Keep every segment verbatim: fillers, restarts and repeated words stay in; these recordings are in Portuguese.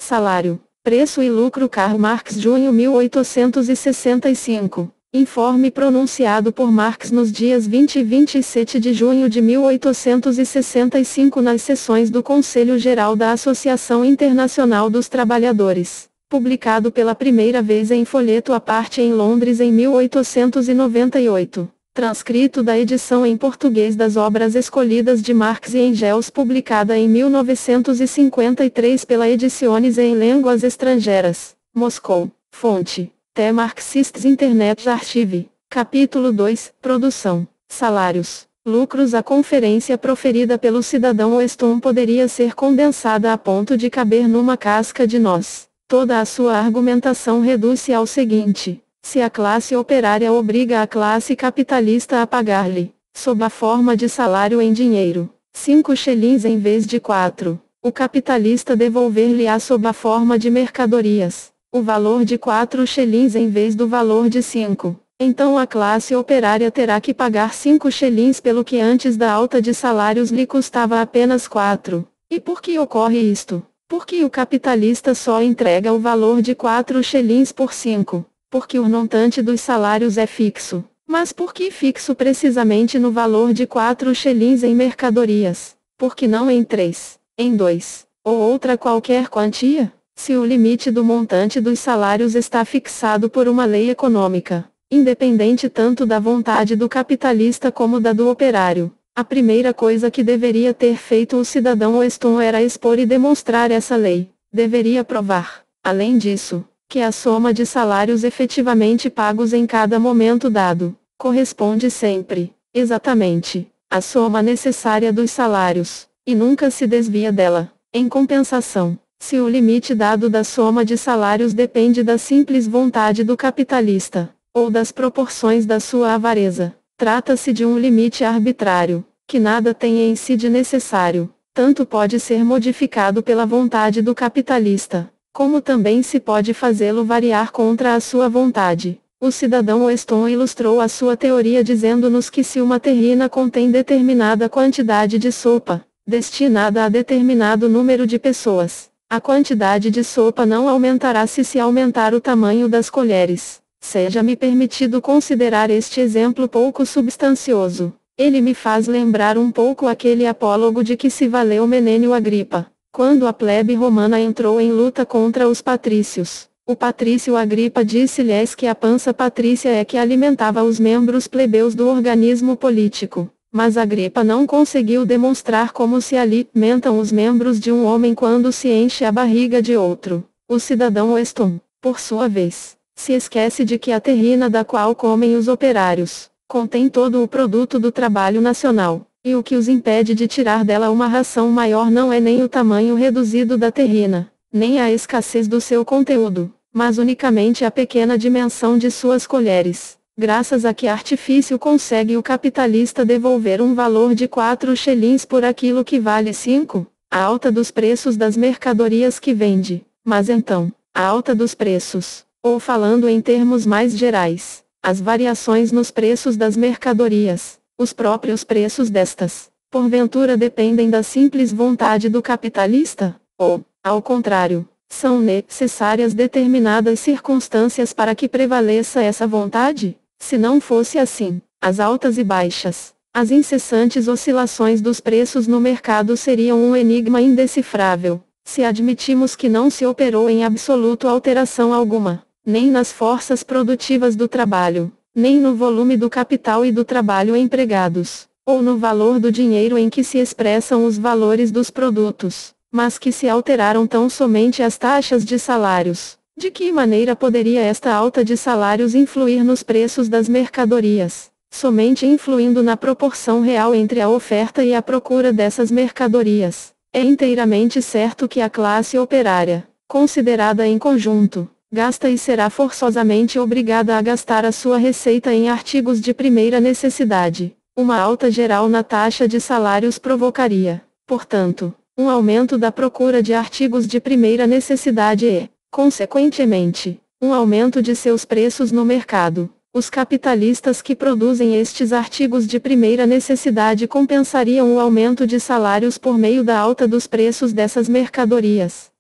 Salário, preço e lucro Karl Marx junho mil oitocentos e sessenta e cinco. Informe pronunciado por Marx nos dias vinte e vinte e sete de junho de mil oitocentos e sessenta e cinco nas sessões do Conselho Geral da Associação Internacional dos Trabalhadores, publicado pela primeira vez em folheto à parte em Londres em mil oitocentos e noventa e oito. Transcrito da edição em português das obras escolhidas de Marx e Engels publicada em mil novecentos e cinquenta e três pela Ediciones em Línguas Estrangeiras, Moscou. Fonte: The Marxists Internet Archive. Capítulo dois. Produção, salários, lucros. A conferência proferida pelo cidadão Weston poderia ser condensada a ponto de caber numa casca de noz. Toda a sua argumentação reduz-se ao seguinte: se a classe operária obriga a classe capitalista a pagar-lhe, sob a forma de salário em dinheiro, cinco shillings em vez de quatro, o capitalista devolver-lhe-á sob a forma de mercadorias o valor de quatro shillings em vez do valor de cinco. Então a classe operária terá que pagar cinco shillings pelo que antes da alta de salários lhe custava apenas quatro. E por que ocorre isto? Porque o capitalista só entrega o valor de quatro shillings por cinco. Porque o montante dos salários é fixo. Mas por que fixo precisamente no valor de quatro shillings em mercadorias? Porque não em três, em dois, ou outra qualquer quantia? Se o limite do montante dos salários está fixado por uma lei econômica, independente tanto da vontade do capitalista como da do operário, a primeira coisa que deveria ter feito o cidadão Weston era expor e demonstrar essa lei. Deveria provar, além disso, que a soma de salários efetivamente pagos em cada momento dado, corresponde sempre, exatamente, à soma necessária dos salários, e nunca se desvia dela. Em compensação, se o limite dado da soma de salários depende da simples vontade do capitalista, ou das proporções da sua avareza, trata-se de um limite arbitrário, que nada tem em si de necessário, tanto pode ser modificado pela vontade do capitalista, como também se pode fazê-lo variar contra a sua vontade. O cidadão Weston ilustrou a sua teoria dizendo-nos que se uma terrina contém determinada quantidade de sopa, destinada a determinado número de pessoas, a quantidade de sopa não aumentará se se aumentar o tamanho das colheres. Seja-me permitido considerar este exemplo pouco substancioso. Ele me faz lembrar um pouco aquele apólogo de que se valeu Menênio Agripa, quando a plebe romana entrou em luta contra os patrícios. O patrício Agripa disse-lhes que a pança patrícia é que alimentava os membros plebeus do organismo político. Mas Agripa não conseguiu demonstrar como se alimentam os membros de um homem quando se enche a barriga de outro. O cidadão Weston, por sua vez, se esquece de que a terrina da qual comem os operários, contém todo o produto do trabalho nacional, e o que os impede de tirar dela uma ração maior não é nem o tamanho reduzido da terrina, nem a escassez do seu conteúdo, mas unicamente a pequena dimensão de suas colheres. Graças a que artifício consegue o capitalista devolver um valor de quatro shillings por aquilo que vale cinco? A alta dos preços das mercadorias que vende. Mas então, a alta dos preços, ou falando em termos mais gerais, as variações nos preços das mercadorias, os próprios preços destas, porventura dependem da simples vontade do capitalista? Ou, ao contrário, são necessárias determinadas circunstâncias para que prevaleça essa vontade? Se não fosse assim, as altas e baixas, as incessantes oscilações dos preços no mercado seriam um enigma indecifrável. Se admitimos que não se operou em absoluto alteração alguma, nem nas forças produtivas do trabalho, nem no volume do capital e do trabalho empregados, ou no valor do dinheiro em que se expressam os valores dos produtos, mas que se alteraram tão somente as taxas de salários, de que maneira poderia esta alta de salários influir nos preços das mercadorias? Somente influindo na proporção real entre a oferta e a procura dessas mercadorias. É inteiramente certo que a classe operária, considerada em conjunto, gasta e será forçosamente obrigada a gastar a sua receita em artigos de primeira necessidade. Uma alta geral na taxa de salários provocaria, portanto, um aumento da procura de artigos de primeira necessidade e, consequentemente, um aumento de seus preços no mercado. Os capitalistas que produzem estes artigos de primeira necessidade compensariam o aumento de salários por meio da alta dos preços dessas mercadorias.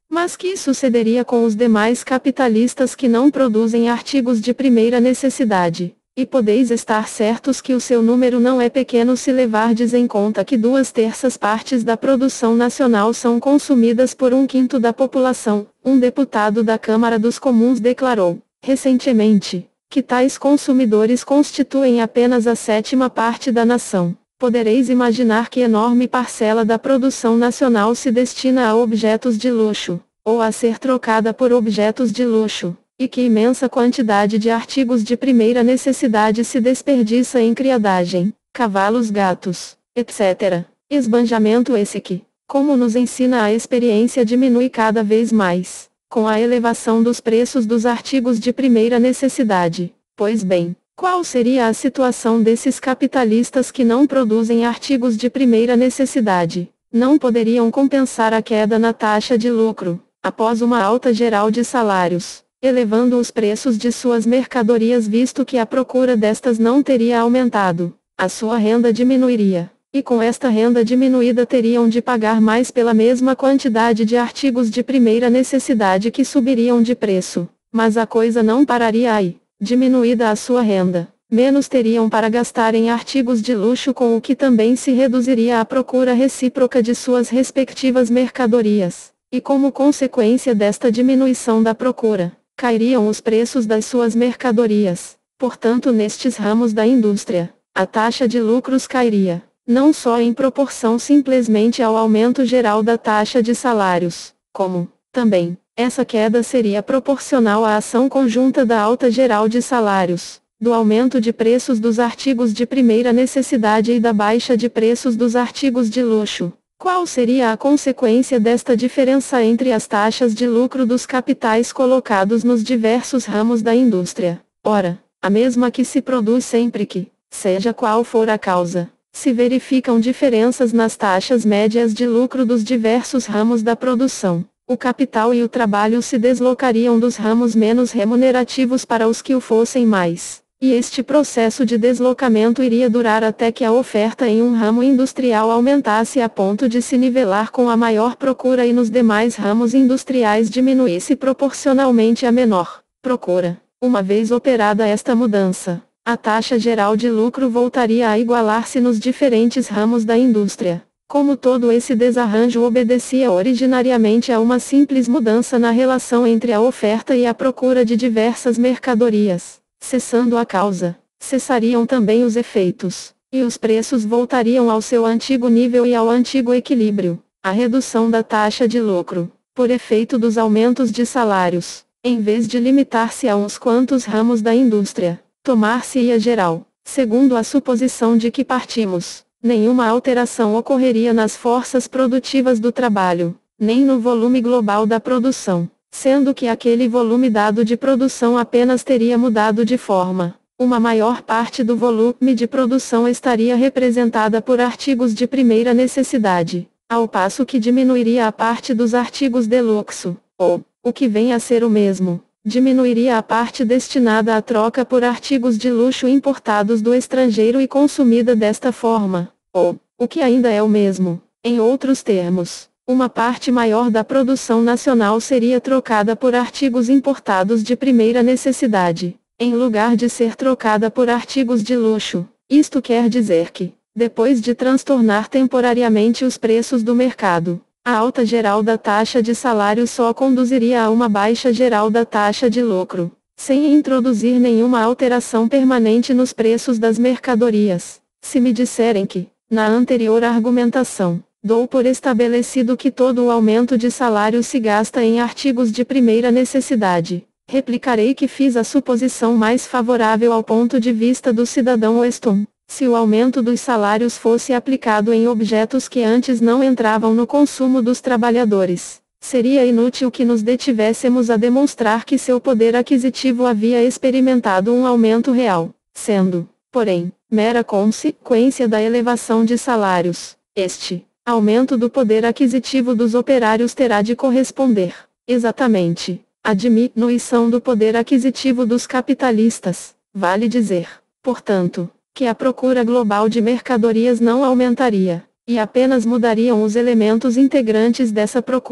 Mas que sucederia com os demais capitalistas que não produzem artigos de primeira necessidade? E podeis estar certos que o seu número não é pequeno se levardes em conta que duas terças partes da produção nacional são consumidas por um quinto da população. Um deputado da Câmara dos Comuns declarou, recentemente, que tais consumidores constituem apenas a sétima parte da nação. Podereis imaginar que enorme parcela da produção nacional se destina a objetos de luxo, ou a ser trocada por objetos de luxo, e que imensa quantidade de artigos de primeira necessidade se desperdiça em criadagem, cavalos, gatos, etcétera. Esbanjamento esse que, como nos ensina a experiência, diminui cada vez mais, com a elevação dos preços dos artigos de primeira necessidade. Pois bem, qual seria a situação desses capitalistas que não produzem artigos de primeira necessidade? Não poderiam compensar a queda na taxa de lucro, após uma alta geral de salários, elevando os preços de suas mercadorias, visto que a procura destas não teria aumentado. A sua renda diminuiria, e com esta renda diminuída teriam de pagar mais pela mesma quantidade de artigos de primeira necessidade que subiriam de preço. Mas a coisa não pararia aí. Diminuída a sua renda, menos teriam para gastar em artigos de luxo, com o que também se reduziria a procura recíproca de suas respectivas mercadorias. E como consequência desta diminuição da procura, cairiam os preços das suas mercadorias. Portanto, nestes ramos da indústria, a taxa de lucros cairia, não só em proporção simplesmente ao aumento geral da taxa de salários, como, também, essa queda seria proporcional à ação conjunta da alta geral de salários, do aumento de preços dos artigos de primeira necessidade e da baixa de preços dos artigos de luxo. Qual seria a consequência desta diferença entre as taxas de lucro dos capitais colocados nos diversos ramos da indústria? Ora, a mesma que se produz sempre que, seja qual for a causa, se verificam diferenças nas taxas médias de lucro dos diversos ramos da produção. O capital e o trabalho se deslocariam dos ramos menos remunerativos para os que o fossem mais, e este processo de deslocamento iria durar até que a oferta em um ramo industrial aumentasse a ponto de se nivelar com a maior procura e nos demais ramos industriais diminuísse proporcionalmente a menor procura. Uma vez operada esta mudança, a taxa geral de lucro voltaria a igualar-se nos diferentes ramos da indústria. Como todo esse desarranjo obedecia originariamente a uma simples mudança na relação entre a oferta e a procura de diversas mercadorias, cessando a causa, cessariam também os efeitos, e os preços voltariam ao seu antigo nível e ao antigo equilíbrio. A redução da taxa de lucro, por efeito dos aumentos de salários, em vez de limitar-se a uns quantos ramos da indústria, tomar-se-ia geral, segundo a suposição de que partimos. Nenhuma alteração ocorreria nas forças produtivas do trabalho, nem no volume global da produção, sendo que aquele volume dado de produção apenas teria mudado de forma. Uma maior parte do volume de produção estaria representada por artigos de primeira necessidade, ao passo que diminuiria a parte dos artigos de luxo, ou, o que vem a ser o mesmo, diminuiria a parte destinada à troca por artigos de luxo importados do estrangeiro e consumida desta forma, ou, o que ainda é o mesmo, em outros termos, uma parte maior da produção nacional seria trocada por artigos importados de primeira necessidade, em lugar de ser trocada por artigos de luxo. Isto quer dizer que, depois de transtornar temporariamente os preços do mercado, a alta geral da taxa de salário só conduziria a uma baixa geral da taxa de lucro, sem introduzir nenhuma alteração permanente nos preços das mercadorias. Se me disserem que, na anterior argumentação, dou por estabelecido que todo o aumento de salário se gasta em artigos de primeira necessidade, replicarei que fiz a suposição mais favorável ao ponto de vista do cidadão Weston. Se o aumento dos salários fosse aplicado em objetos que antes não entravam no consumo dos trabalhadores, seria inútil que nos detivéssemos a demonstrar que seu poder aquisitivo havia experimentado um aumento real, sendo, porém, mera consequência da elevação de salários. Este aumento do poder aquisitivo dos operários terá de corresponder, exatamente, à diminuição do poder aquisitivo dos capitalistas. Vale dizer, portanto, que a procura global de mercadorias não aumentaria, e apenas mudariam os elementos integrantes dessa procura.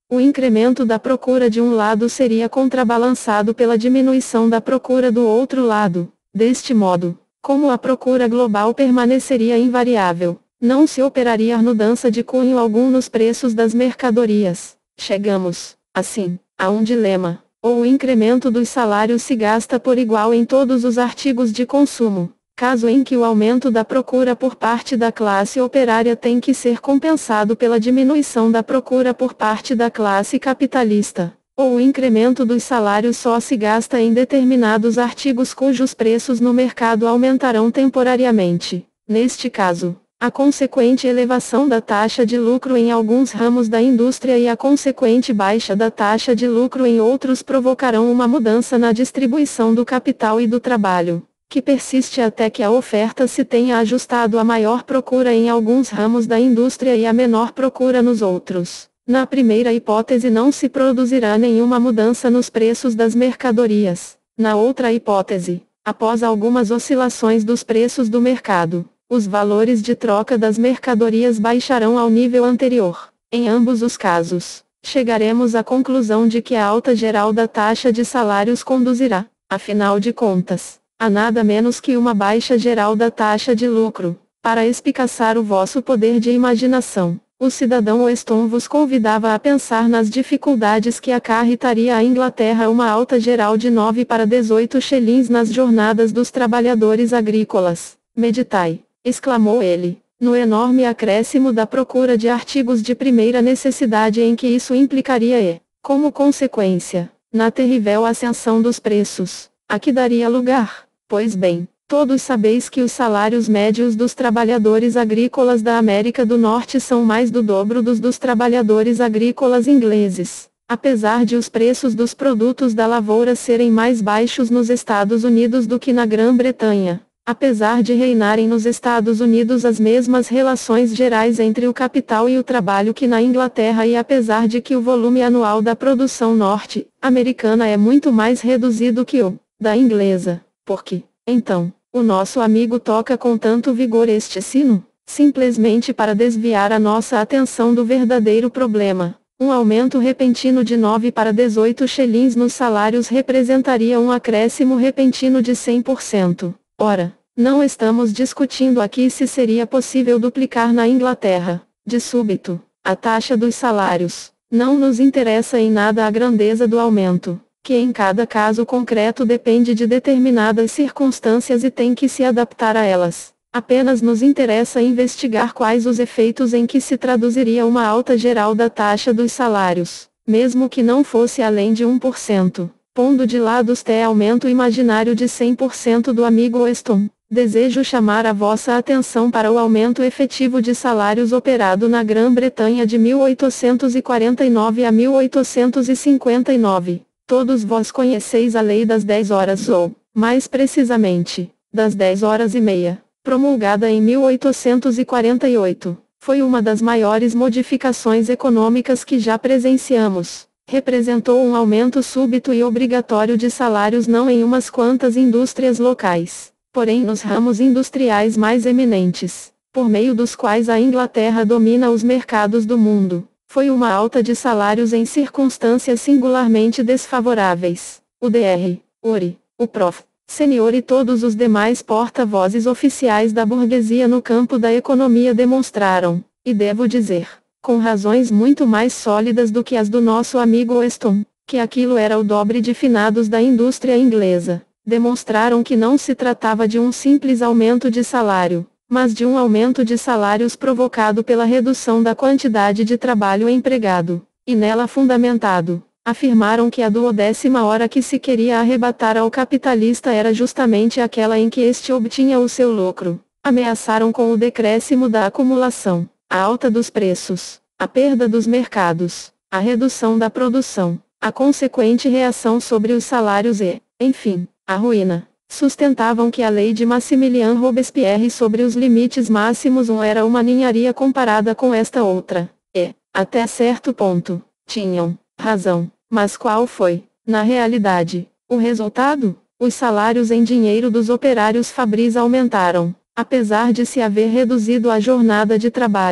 O incremento da procura de um lado seria contrabalançado pela diminuição da procura do outro lado. Deste modo, como a procura global permaneceria invariável, não se operaria mudança de cunho algum nos preços das mercadorias. Chegamos, assim, a um dilema: ou o incremento dos salários se gasta por igual em todos os artigos de consumo, caso em que o aumento da procura por parte da classe operária tem que ser compensado pela diminuição da procura por parte da classe capitalista, ou o incremento dos salários só se gasta em determinados artigos cujos preços no mercado aumentarão temporariamente. Neste caso, a consequente elevação da taxa de lucro em alguns ramos da indústria e a consequente baixa da taxa de lucro em outros provocarão uma mudança na distribuição do capital e do trabalho, que persiste até que a oferta se tenha ajustado à maior procura em alguns ramos da indústria e à menor procura nos outros. Na primeira hipótese não se produzirá nenhuma mudança nos preços das mercadorias. Na outra hipótese, após algumas oscilações dos preços do mercado, os valores de troca das mercadorias baixarão ao nível anterior. Em ambos os casos, chegaremos à conclusão de que a alta geral da taxa de salários conduzirá, afinal de contas, a nada menos que uma baixa geral da taxa de lucro. Para espicaçar o vosso poder de imaginação, o cidadão Weston vos convidava a pensar nas dificuldades que acarretaria à Inglaterra uma alta geral de nove para dezoito shillings nas jornadas dos trabalhadores agrícolas. Meditai, exclamou ele, no enorme acréscimo da procura de artigos de primeira necessidade em que isso implicaria e, como consequência, na terrível ascensão dos preços, a que daria lugar. Pois bem, todos sabeis que os salários médios dos trabalhadores agrícolas da América do Norte são mais do dobro dos dos trabalhadores agrícolas ingleses, apesar de os preços dos produtos da lavoura serem mais baixos nos Estados Unidos do que na Grã-Bretanha. Apesar de reinarem nos Estados Unidos as mesmas relações gerais entre o capital e o trabalho que na Inglaterra e apesar de que o volume anual da produção norte-americana é muito mais reduzido que o da inglesa. Por que, então, o nosso amigo toca com tanto vigor este sino? Simplesmente para desviar a nossa atenção do verdadeiro problema. Um aumento repentino de nove para dezoito shillings nos salários representaria um acréscimo repentino de cem por cento. Ora, não estamos discutindo aqui se seria possível duplicar na Inglaterra, de súbito, a taxa dos salários. Não nos interessa em nada a grandeza do aumento, que em cada caso concreto depende de determinadas circunstâncias e tem que se adaptar a elas. Apenas nos interessa investigar quais os efeitos em que se traduziria uma alta geral da taxa dos salários, mesmo que não fosse além de um por cento. Pondo de lado este aumento imaginário de cem por cento do amigo Weston, desejo chamar a vossa atenção para o aumento efetivo de salários operado na Grã-Bretanha de mil oitocentos e quarenta e nove a mil oitocentos e cinquenta e nove. Todos vós conheceis a lei das dez horas ou, mais precisamente, das dez horas e meia, promulgada em mil oitocentos e quarenta e oito. Foi uma das maiores modificações econômicas que já presenciamos. Representou um aumento súbito e obrigatório de salários não em umas quantas indústrias locais, porém nos ramos industriais mais eminentes, por meio dos quais a Inglaterra domina os mercados do mundo. Foi uma alta de salários em circunstâncias singularmente desfavoráveis. O doutor Uri, o prof. Senior e todos os demais porta-vozes oficiais da burguesia no campo da economia demonstraram, e devo dizer, com razões muito mais sólidas do que as do nosso amigo Weston, que aquilo era o dobre de finados da indústria inglesa. Demonstraram que não se tratava de um simples aumento de salário, mas de um aumento de salários provocado pela redução da quantidade de trabalho empregado, e nela fundamentado. Afirmaram que a duodécima hora que se queria arrebatar ao capitalista era justamente aquela em que este obtinha o seu lucro. Ameaçaram com o decréscimo da acumulação, a alta dos preços, a perda dos mercados, a redução da produção, a consequente reação sobre os salários e, enfim, a ruína. Sustentavam que a lei de Maximilien Robespierre sobre os limites máximos um era uma ninharia comparada com esta outra. E, até certo ponto, tinham razão. Mas qual foi, na realidade, o resultado? Os salários em dinheiro dos operários fabris aumentaram, apesar de se haver reduzido a jornada de trabalho.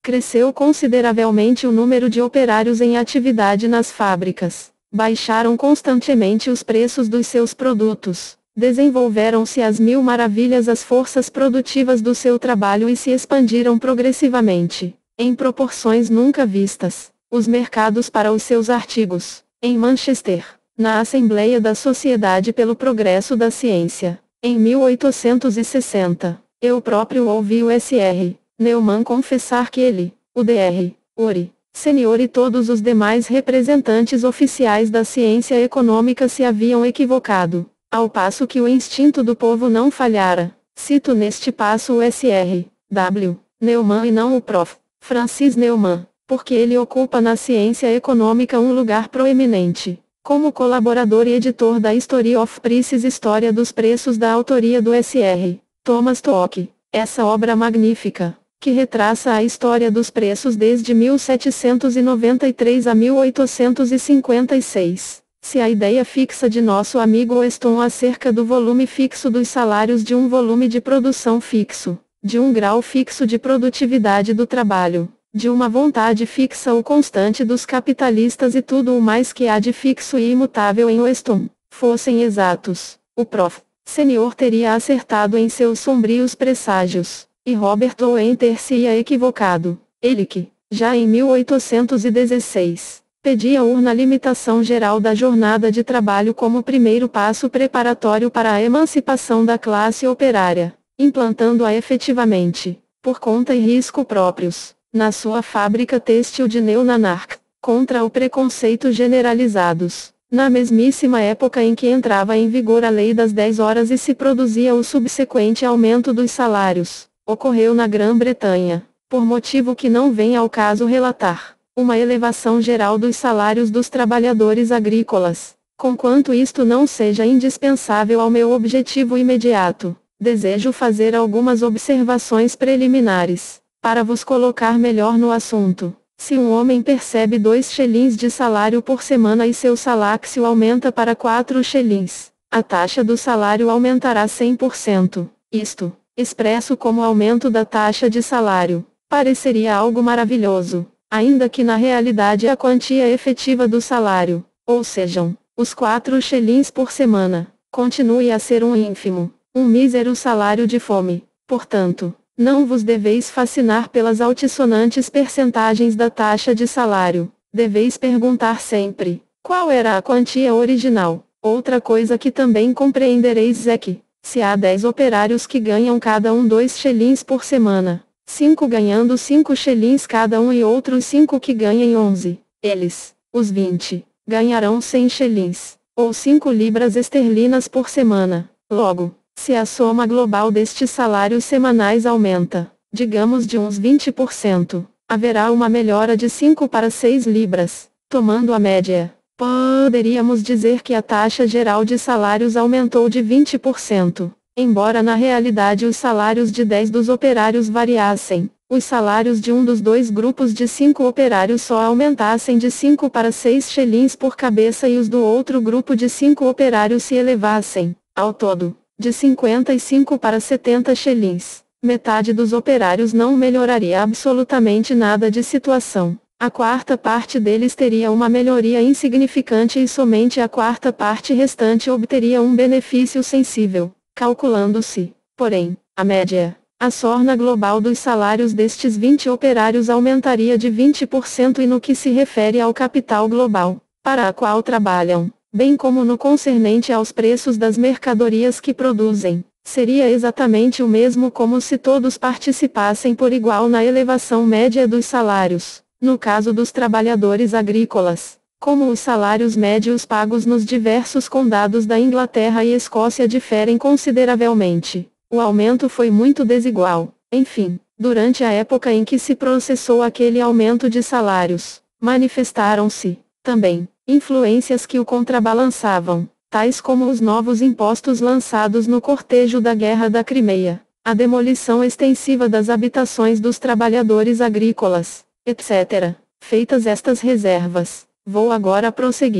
Cresceu consideravelmente o número de operários em atividade nas fábricas. Baixaram constantemente os preços dos seus produtos. Desenvolveram-se às mil maravilhas as forças produtivas do seu trabalho e se expandiram progressivamente, em proporções nunca vistas, os mercados para os seus artigos. Em Manchester, na Assembleia da Sociedade pelo Progresso da Ciência, em mil oitocentos e sessenta, eu próprio ouvi o senhor Neumann confessar que ele, o doutor Uri, Senhor e todos os demais representantes oficiais da ciência econômica se haviam equivocado, ao passo que o instinto do povo não falhara. Cito neste passo o senhor W. Neumann e não o professor Francis Neumann, porque ele ocupa na ciência econômica um lugar proeminente. Como colaborador e editor da History of Prices, História dos Preços, da autoria do senhor Thomas Tocque, essa obra magnífica, que retraça a história dos preços desde mil setecentos e noventa e três a mil oitocentos e cinquenta e seis. Se a ideia fixa de nosso amigo Weston acerca do volume fixo dos salários de um volume de produção fixo, de um grau fixo de produtividade do trabalho, de uma vontade fixa ou constante dos capitalistas e tudo o mais que há de fixo e imutável em Weston, fossem exatos, o professor Senhor teria acertado em seus sombrios presságios, e Robert Owen ter-se-ia equivocado. Ele que, já em mil oitocentos e dezesseis, pedia urna limitação geral da jornada de trabalho como primeiro passo preparatório para a emancipação da classe operária, implantando-a efetivamente, por conta e risco próprios, na sua fábrica têxtil de Neunanark, contra o preconceito generalizados, na mesmíssima época em que entrava em vigor a lei das dez horas e se produzia o subsequente aumento dos salários, ocorreu na Grã-Bretanha, por motivo que não vem ao caso relatar, uma elevação geral dos salários dos trabalhadores agrícolas. Conquanto isto não seja indispensável ao meu objetivo imediato, desejo fazer algumas observações preliminares, para vos colocar melhor no assunto. Se um homem percebe dois xelins de salário por semana e seu salácio aumenta para quatro xelins, a taxa do salário aumentará cem por cento. Isto, expresso como aumento da taxa de salário, pareceria algo maravilhoso, ainda que na realidade a quantia efetiva do salário, ou sejam, os quatro xelins por semana, continue a ser um ínfimo, um mísero salário de fome. Portanto, não vos deveis fascinar pelas altissonantes percentagens da taxa de salário. Deveis perguntar sempre, qual era a quantia original. Outra coisa que também compreendereis é que, se há dez operários que ganham cada um dois xelins por semana, cinco ganhando cinco xelins cada um e outros cinco que ganhem onze, eles, os vinte, ganharão cem xelins, ou cinco libras esterlinas por semana. Logo, se a soma global destes salários semanais aumenta, digamos de uns vinte por cento, haverá uma melhora de cinco para seis libras, tomando a média. Poderíamos dizer que a taxa geral de salários aumentou de vinte por cento, embora na realidade os salários de dez dos operários variassem, os salários de um dos dois grupos de cinco operários só aumentassem de cinco para seis xelins por cabeça e os do outro grupo de cinco operários se elevassem, ao todo, de cinquenta e cinco para setenta xelins. Metade dos operários não melhoraria absolutamente nada de situação. A quarta parte deles teria uma melhoria insignificante e somente a quarta parte restante obteria um benefício sensível, calculando-se, porém, a média. A sorna global dos salários destes vinte operários aumentaria de vinte por cento e no que se refere ao capital global, para a qual trabalham, bem como no concernente aos preços das mercadorias que produzem, seria exatamente o mesmo como se todos participassem por igual na elevação média dos salários. No caso dos trabalhadores agrícolas, como os salários médios pagos nos diversos condados da Inglaterra e Escócia diferem consideravelmente, o aumento foi muito desigual. Enfim, durante a época em que se processou aquele aumento de salários, manifestaram-se, também, influências que o contrabalançavam, tais como os novos impostos lançados no cortejo da Guerra da Crimeia, a demolição extensiva das habitações dos trabalhadores agrícolas, etcétera. Feitas estas reservas, vou agora prosseguir.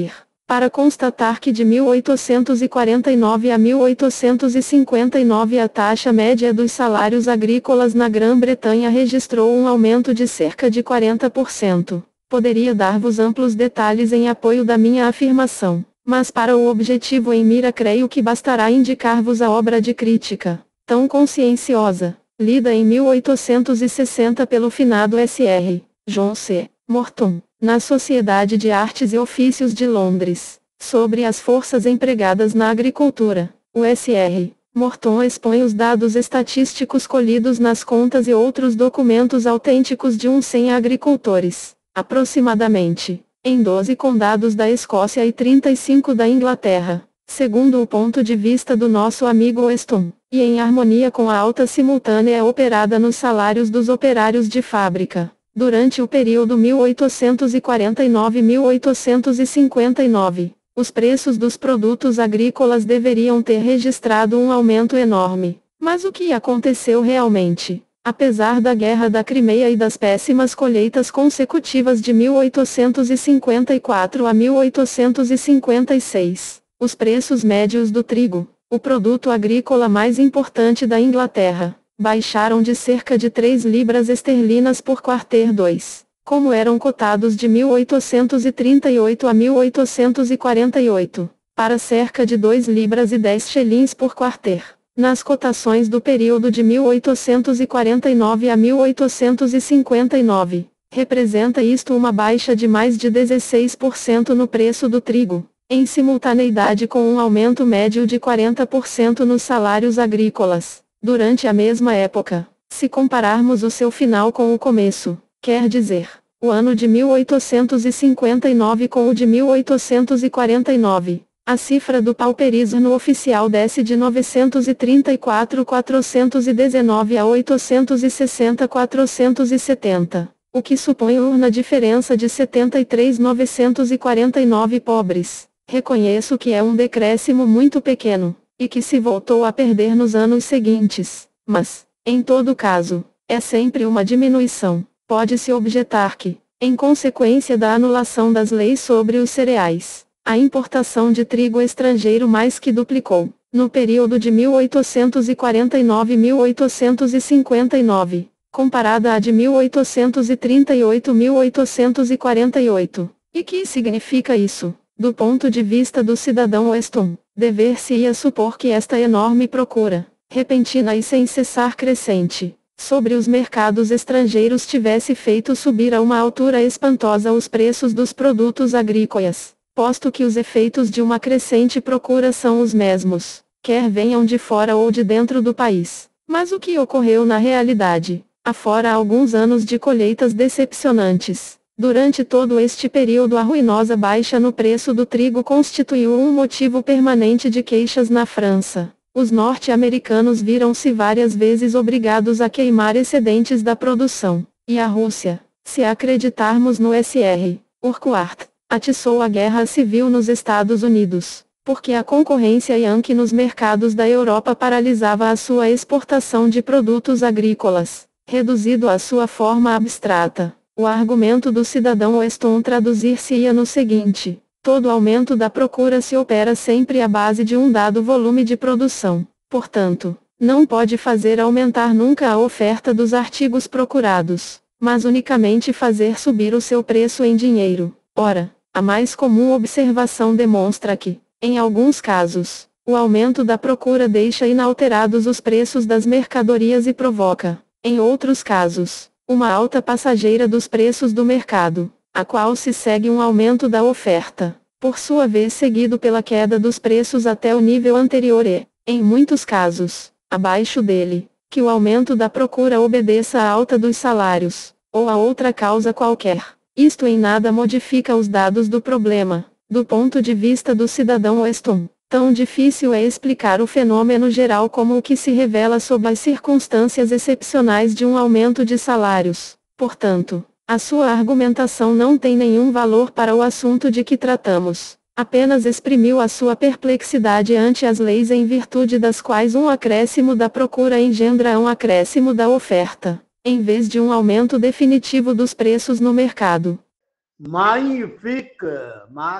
para constatar que de mil oitocentos e quarenta e nove a mil oitocentos e cinquenta e nove a taxa média dos salários agrícolas na Grã-Bretanha registrou um aumento de cerca de quarenta por cento. Poderia dar-vos amplos detalhes em apoio da minha afirmação, mas para o objetivo em mira creio que bastará indicar-vos a obra de crítica, tão conscienciosa, lida em mil oitocentos e sessenta pelo finado S R John C. Morton, na Sociedade de Artes e Ofícios de Londres, sobre as forças empregadas na agricultura. O S R Morton expõe os dados estatísticos colhidos nas contas e outros documentos autênticos de uns cem agricultores, aproximadamente, em doze condados da Escócia e trinta e cinco da Inglaterra, segundo o ponto de vista do nosso amigo Weston, e em harmonia com a alta simultânea operada nos salários dos operários de fábrica. Durante o período mil oitocentos e quarenta e nove a mil oitocentos e cinquenta e nove, os preços dos produtos agrícolas deveriam ter registrado um aumento enorme. Mas o que aconteceu realmente? Apesar da Guerra da Crimeia e das péssimas colheitas consecutivas de mil oitocentos e cinquenta e quatro a mil oitocentos e cinquenta e seis, os preços médios do trigo, o produto agrícola mais importante da Inglaterra, baixaram de cerca de três libras esterlinas por quarter dois, como eram cotados de mil oitocentos e trinta e oito a mil oitocentos e quarenta e oito, para cerca de duas libras e dez shillings por quarter. Nas cotações do período de mil oitocentos e quarenta e nove a mil oitocentos e cinquenta e nove, representa isto uma baixa de mais de dezesseis por cento no preço do trigo, em simultaneidade com um aumento médio de quarenta por cento nos salários agrícolas. Durante a mesma época, se compararmos o seu final com o começo, quer dizer, o ano de mil oitocentos e cinquenta e nove com o de mil oitocentos e quarenta e nove, a cifra do pauperismo oficial desce de novecentos e trinta e quatro mil quatrocentos e dezenove a oitocentos e sessenta mil quatrocentos e setenta, o que supõe uma diferença de setenta e três mil novecentos e quarenta e nove pobres. Reconheço que é um decréscimo muito pequeno, e que se voltou a perder nos anos seguintes, mas, em todo caso, é sempre uma diminuição. Pode-se objetar que, em consequência da anulação das leis sobre os cereais, a importação de trigo estrangeiro mais que duplicou, no período de mil oitocentos e quarenta e nove a mil oitocentos e cinquenta e nove, comparada à de mil oitocentos e trinta e oito a mil oitocentos e quarenta e oito. E que significa isso? Do ponto de vista do cidadão Weston, dever-se-ia supor que esta enorme procura, repentina e sem cessar crescente, sobre os mercados estrangeiros tivesse feito subir a uma altura espantosa os preços dos produtos agrícolas, posto que os efeitos de uma crescente procura são os mesmos, quer venham de fora ou de dentro do país. Mas o que ocorreu na realidade, afora alguns anos de colheitas decepcionantes? Durante todo este período a ruinosa baixa no preço do trigo constituiu um motivo permanente de queixas na França. Os norte-americanos viram-se várias vezes obrigados a queimar excedentes da produção, e a Rússia, se acreditarmos no S R Urquhart, atiçou a guerra civil nos Estados Unidos, porque a concorrência Yankee nos mercados da Europa paralisava a sua exportação de produtos agrícolas, reduzido à sua forma abstrata. O argumento do cidadão Weston traduzir-se-ia no seguinte: todo aumento da procura se opera sempre à base de um dado volume de produção. Portanto, não pode fazer aumentar nunca a oferta dos artigos procurados, mas unicamente fazer subir o seu preço em dinheiro. Ora, a mais comum observação demonstra que, em alguns casos, o aumento da procura deixa inalterados os preços das mercadorias e provoca, em outros casos, uma alta passageira dos preços do mercado, a qual se segue um aumento da oferta, por sua vez seguido pela queda dos preços até o nível anterior e, em muitos casos, abaixo dele, que o aumento da procura obedeça à alta dos salários, ou a outra causa qualquer. Isto em nada modifica os dados do problema. Do ponto de vista do cidadão Weston, tão difícil é explicar o fenômeno geral como o que se revela sob as circunstâncias excepcionais de um aumento de salários. Portanto, a sua argumentação não tem nenhum valor para o assunto de que tratamos. Apenas exprimiu a sua perplexidade ante as leis em virtude das quais um acréscimo da procura engendra um acréscimo da oferta, em vez de um aumento definitivo dos preços no mercado. Magnifique, Max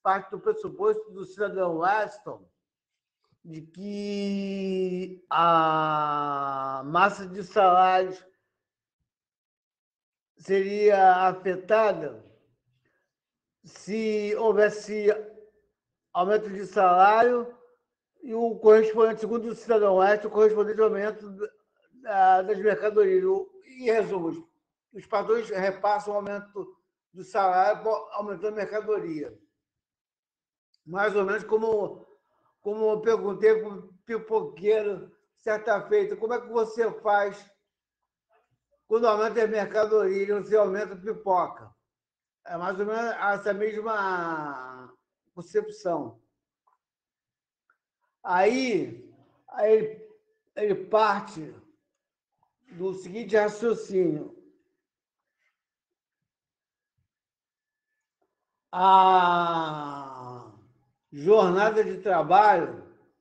parte do pressuposto do cidadão Weston de que a massa de salários seria afetada se houvesse aumento de salário e o correspondente, segundo o cidadão Weston, o correspondente aumento das mercadorias. Em resumo, os patrões repassam o aumento do salário aumentando a mercadoria. Mais ou menos como, como eu perguntei para o pipoqueiro certa feita, como é que você faz quando aumenta a mercadoria e você aumenta a pipoca? É mais ou menos essa mesma concepção. Aí, aí ele, ele parte do seguinte raciocínio. A jornada de trabalho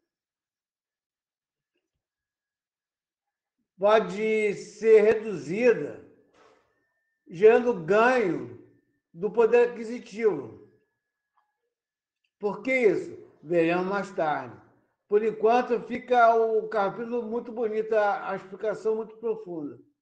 pode ser reduzida, gerando ganho do poder aquisitivo. Por que isso? Veremos mais tarde. Por enquanto, fica o capítulo muito bonito, a explicação muito profunda.